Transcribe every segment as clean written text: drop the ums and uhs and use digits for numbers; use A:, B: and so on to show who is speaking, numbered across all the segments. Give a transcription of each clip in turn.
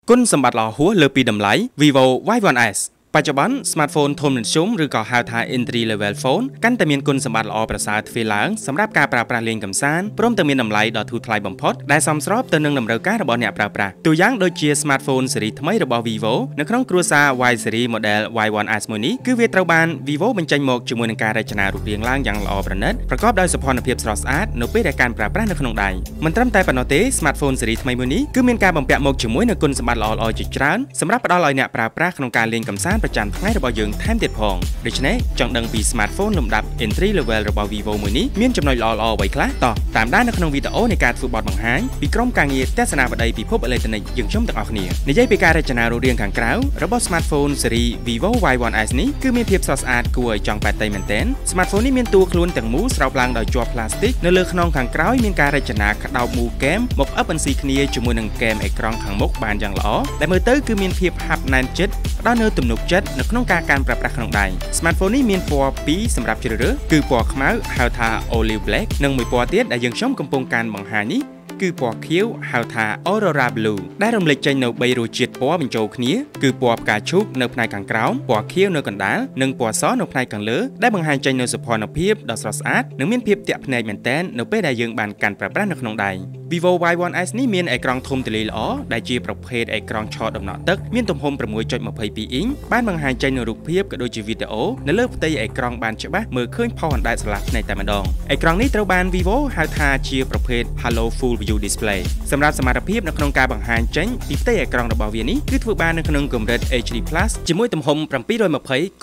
A: គុណសម្បត្តិល្អហួសលើពីតម្លៃ Vivo Y1s បច្ចុប្បន្ន smartphone ធំមធ្យមឬក៏ហៅថា entry level phone កាន់តែមានគុណសម្បត្តិល្អប្រសើរទ្វេឡើងសម្រាប់ការប្រើប្រាស់លេងកម្សាន្តព្រមទាំងមានតម្លៃដ៏ធូរថ្លៃបំផុតដែលសមស្របទៅនឹងតម្រូវការរបស់អ្នកប្រើប្រាស់ទូយ៉ាងដូចជា smartphone ស៊េរីថ្មីរបស់ Vivo នៅក្នុងគ្រួសារ Y series model Y1s មួយនេះគឺវាត្រូវបាន Vivo បញ្ចេញមកជាមួយនឹងការរចនារូបរាងឡើងយ៉ាងល្អប្រណិតប្រកបដោយសោភ័ណភាពស្រស់ស្អាតនៅពេលដែលការប្រើប្រាស់នៅក្នុងដៃមិនត្រឹមតែប៉ុណ្ណោះទេ smartphone ស៊េរីថ្មីមួយនេះគឺមានការបំពាក់មកជាមួយនឹងគុណសម្បត្តិល្អៗជាច្រើនសម្រាប់ផ្ដល់ឲ្យអ្នកប្រើប្រាស់ក្នុងការលេងកម្សាន្តប្រចាំថ្ងៃរបស់យើងថែមទៀតផងដូច្នេះចង់ដឹងពី smartphone លំដាប់ entry level របស់ Vivo មួយនេះមានចំណុចល្អៗអ្វីខ្លះតោះតាមដាននៅក្នុងវីដេអូនៃការធ្វើបទបង្ហាញពីក្រុមការងារទស្សនាវដ្តីពិភពអេឡិចត្រូនិកយើងខ្ញុំទាំងអស់គ្នានិយាយពីការរចនារូបរាងខាងក្រៅរបស់ smartphone ស៊េរី Vivo Y1s នេះគឺមានភាពស្រស់ស្អាតគួរឲ្យចង់ប៉ែតតៃមែនទែន smartphone នេះមានតួខ្លួនទាំងមូលស្រោបឡើងដោយជាប់ផ្លាស្ទិកនៅលើខ្នងខាងក្រោយមានការរចនាក្តោបមូលគែមមកផ្អឹបបន្ស៊ីគ្នាជាមួយនឹងគែមអេក្រង់ខាងមុខបានយ៉ាងល្អដែលមើលទៅគឺមានភាពហាប់ណែនជិតផ្ដល់នូវទំនុកចិត្តនៅក្នុងការកាន់ប្រើប្រាស់ក្នុងដៃ Smartphone នេះមានពណ៌ពីរសម្រាប់ជ្រើសរើសគឺពណ៌ខ្មៅហៅថា Olive Black និងមួយពណ៌ទៀតដែលយើងខ្ញុំកំពុងកាន់បង្ហាញនេះគឺពណ៌ខៀវហៅថា Aurora Blue ដែលរំលេចចេញនៅ3រសជាតិពណ៌បញ្ចូលគ្នាគឺពណ៌ផ្កាឈូកនៅផ្នែកខាងក្រោមពណ៌ខៀវនៅកណ្ដាលនិងពណ៌សនៅផ្នែកខាងលើដែលបង្ហាញចេញនូវសោភ័ណភាពដ៏ស្រស់ស្អាតនិងមានភាពទាក់ភ្នែកមែនទែននៅពេលដែលយើងបានកាន់ប្រើប្រាស់នៅក្នុងដៃ Vivo Y1s នេះមានអេក្រង់ធំទូលាយល្អដែលជាប្រភេទអេក្រង់ឆដំណក់ទឹកមានទំហំ 6.22 អ៊ីងបានបង្ហាញចេញនូវរូបភាពក៏ដូចជាវីដេអូនៅលើផ្ទៃអេក្រង់បានច្បាស់មើលឃើញផុសអណ្ដែតស្រឡះភ្នែកតែម្ដងអេក្រង់នេះត្រូវបាន Vivo ហៅថាជាប្រភេទ Hello Full View Display សម្រាប់សមត្ថភាពនៅក្នុងការបង្ហាញចេញពីផ្ទៃអេក្រង់របស់វានេះគឺធ្វើបាននៅក្នុងកម្រិត HD+ ជាមួយទំហំ 720 x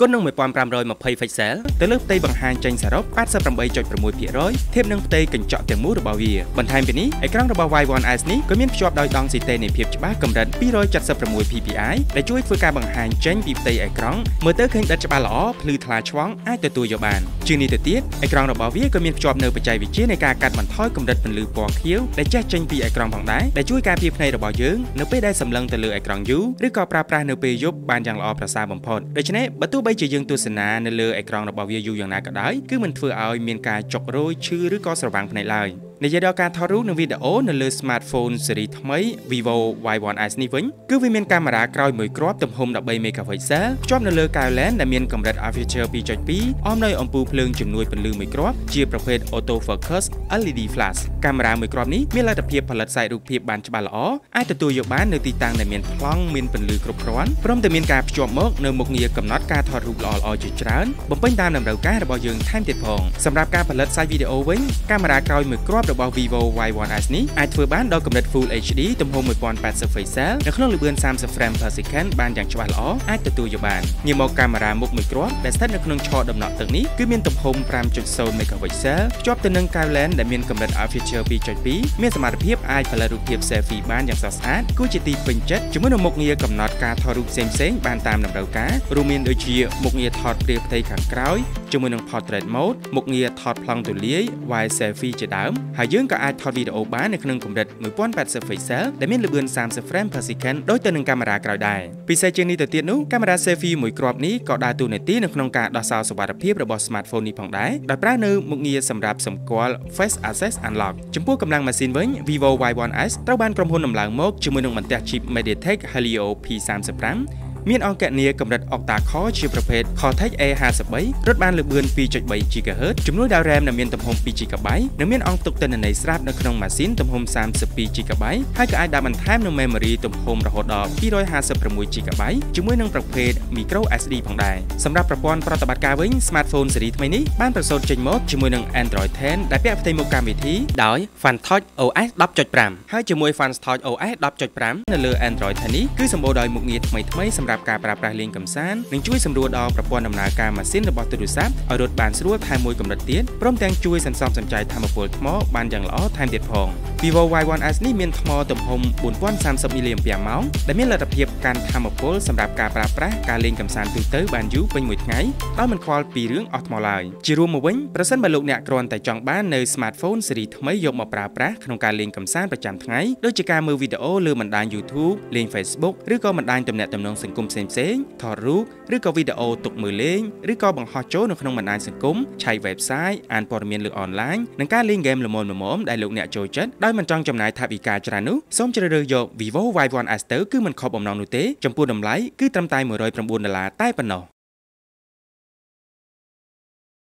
A: 1520 pixel ទៅលើផ្ទៃបង្ហាញចេញសរុប 88.6% ធៀបនឹងផ្ទៃកញ្ចក់ទាំងមូលរបស់វាបន្ថែមពីនេះអេក្រង់របស់ Y1s នេះក៏មានភ្ជាប់ដោយដង់ស៊ីតេនៃភាពច្បាស់កម្រិត 276 ppi ដែលជួយធ្វើការបង្ហាញចេញពីផ្ទៃអេក្រង់មើលទៅឃើញដិតច្បាស់ល្អភ្លឺថ្លាឆ្វង់អាចទទួលយកបានជាងនេះទៅទៀតអេក្រង់របស់វាក៏មានភ្ជាប់នៅបច្ចេកវិទ្យានៃការកាត់បន្ថយកម្រិតពន្លឺពណ៌ខៀវដែលចេះចេញពីអេក្រង់ផងដែរដែលជួយការពារភ្នែករបស់យើងនៅពេលដែលសម្លឹងទៅលើអេក្រង់យូរឬក៏ប្រើប្រាស់នៅពេលយប់បានយ៉ាងល្អប្រសើរបំផុតដូច្នេះបើទោះបីជាយើងទស្សនានៅលើអេក្រង់របស់វាយូរយ៉ាងណាក៏ដោយគឺមិនធ្វើឲ្យមានការចុករោយឈឺឬក៏ស្រវាំងភ្នែកឡើយនិយាយដល់ការថតរូបនិងវីដេអូនៅលើ smartphone ស៊េរីថ្មី Vivo Y1s នេះវិញគឺវាមានកាមេរ៉ាក្រោយមួយគ្រាប់ទំហំ 13 megapixel ភ្ជាប់នៅលើកែវ lens ដែលមានកម្រិត aperture 2.2 អមដោយអំពូលភ្លើងជំនួយពន្លឺមួយគ្រាប់ជាប្រភេទ auto focus LED flash កាមេរ៉ាមួយគ្រាប់នេះមានលទ្ធភាពផលិតសាច់រូបភាពបានច្បាស់ល្អអាចទទួលយកបាននៅទីតាំងដែលមានប្លង់មានពន្លឺគ្រប់គ្រាន់ព្រមទាំងមានការភ្ជាប់មកនៅមុខងារកំណត់ការថតរូបល្អៗជាច្រើនបំពេញតាមតម្រូវការរបស់យើងថែមទៀតផងសម្រាប់ការផលិតសាច់វីដេអូវិញកាមេរ៉ាក្រោយមួយគ្រាប់របស់ Vivo Y1s នេះអាចធ្វើបានដល់កម្រិត Full HD ទំហំ 1080 pixel នៅក្នុងល្បឿន 30 frame per second បានយ៉ាងច្បាស់ល្អអាចទទួលយកបានងាកមកកាមេរ៉ាមុខមួយគ្រាប់ដែលស្ថិតនៅក្នុងឆដំណក់ទឹកនេះគឺមានទំហំ 5.0 megapixel ភ្ជាប់ទៅនឹងកែវ lens ដែលមានកម្រិត aperture 2.2 មានសមត្ថភាពអាចផលិតរូបភាព selfie បានយ៉ាងស្រស់ស្អាតគួរជាទីពេញចិត្តជាមួយនឹងមុខងារកំណត់ការថតរូបផ្សេងៗបានតាមតម្រូវការរួមមានដូចជាមុខងារថតព្រាបផ្ទៃខាងក្រោយជាមួយនឹង portrait mode មុខងារថតប្លង់ទូលាយ wide selfie ជាដើមហើយយើងក៏អាចថតវីដេអូបាននៅក្នុងកម្រិត 1080 pixel ដែលមានល្បឿន 30 frame per second ដូចទៅនឹងកាមេរ៉ាក្រោយដែរពិសេសជាងនេះទៅទៀតនោះកាមេរ៉ា selfie មួយគ្រាប់នេះក៏ដើរតួនាទីនៅក្នុងការដោះសោសុវត្ថិភាពរបស់ smartphone នេះផងដែរដោយប្រើនៅមុខងារសម្រាប់សម្គាល់ face access unlock ចំពោះកម្លាំងម៉ាស៊ីនវិញ Vivo Y1s ត្រូវបានក្រុមហ៊ុនដំឡើងមកជាមួយនឹងបន្ទះ chip MediaTek Helio P35មានអង្គគណនាកម្រិត Octa Core ជាប្រភេទ Cortex A53 រត់បានល្បឿន 2.3 GHz ជំនួយដោយ RAM ដែលមានទំហំ 2 GB និងមានអង្គផ្ទុកទិន្នន័យស្រាប់នៅក្នុងម៉ាស៊ីនទំហំ 32 GB ហើយក៏អាចដាក់បន្ថែមនូវ memory ទំហំរហូតដល់ 256 GB ជាមួយនឹងប្រភេទ micro SD ផងដែរសម្រាប់ប្រព័ន្ធប្រតិបត្តិការវិញ smartphone ស៊េរីថ្មីនេះបានប្រសូតចេញមកជាមួយនឹង Android 10 ដែលពាក់ផ្ទៃមុខកម្មវិធីដោយ FunTouch OS 10.5 ហើយជាមួយ FunTouch OS 10.5 នៅលើ Android 10នេះគឺសម្បូរដោយមុខងារថ្មីៗសម្រាប់ការប្រើប្រាស់លេងកម្សាន្តនិងជួយសម្រួលដល់ប្រព័ន្ធដំណើរការម៉ាស៊ីនរបស់ទូរស័ព្ទឲ្យរត់បានស្រួលថែមមួយកម្រិតទៀតព្រមទាំងជួយសន្សំសំចៃថាមពលថ្មបានយ៉ាងល្អថែមទៀតផង Vivo Y1s នេះមានថ្មទំហំ 4030 mAh ដែលមានលទ្ធភាពកាន់ថាមពលសម្រាប់ការប្រើប្រាស់ការលេងកម្សាន្តទូទៅបានយូរពេញមួយថ្ងៃដោយមិនខ្វល់ពីរឿងអស់ថ្មឡើយជារួមមកវិញប្រសិនបើលោកអ្នកគ្រាន់តែចង់បាននៅ smartphone ស៊េរីថ្មីយកមកប្រើប្រាស់ក្នុងការលេងកម្សាន្តប្រចាំថ្ងៃដូចជាការមើលវីដេអូលើបណ្ដាញ YouTube លេង Facebook ឬក៏បណ្ដាញទំនាក់ទំនងសង្គមមផ្សេងៗថតរូបឬក៏វីដេអូទុកមើលលេងឬក៏បង្ហោះចូលនៅក្នុងបណ្ដាញសង្គមឆែក website អានព័ត៌មានលើអនឡាញនិងការលេងហ្គេមល្មមៗដែលលោកអ្នកចូលចិត្តដោយមិនចង់ចំណាយថវិកាច្រើននោះសូមជ្រើសរើសយក Vivo Y1S ទៅគឺមិនខុសបំណងនោះទេចំពោះតម្លៃគឺត្រឹមតែ$109តែប៉ុណ្ណោះ